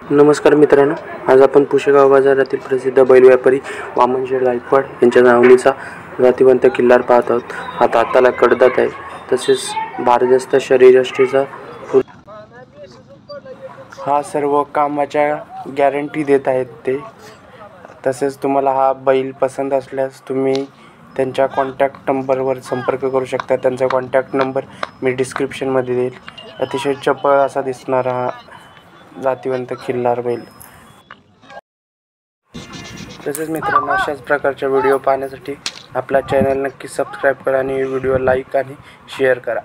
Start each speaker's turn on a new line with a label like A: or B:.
A: नमस्कार मित्रांनो, आज आपण पुशेगाव बाजारातील प्रसिद्ध बैल व्यापारी वामन शेठ गायकवाड यांच्या नावनीचा जातिवंत किल्लार पाहत आहोत. हा दाताला कडदात आहे, तसेच भारदस्त शरीरयष्टीचा हा सर्व कामाच्या गॅरंटी देत आहेत ते. तसेच तुम्हाला हा बैल पसंत असल्यास तुम्ही त्यांच्या कॉन्टॅक्ट नंबरवर संपर्क करू शकता. त्यांचा कॉन्टॅक्ट नंबर मी डिस्क्रिप्शनमध्ये देईल. अतिशय चपळ असा दिसणारा हा जातिवंत खिल्लार बैल. तसेच मित्रांनो, अशाच प्रकारच्या व्हिडिओ पाहण्यासाठी आपला चॅनल नक्की सबस्क्राईब करा आणि व्हिडिओ लाईक आणि शेअर करा.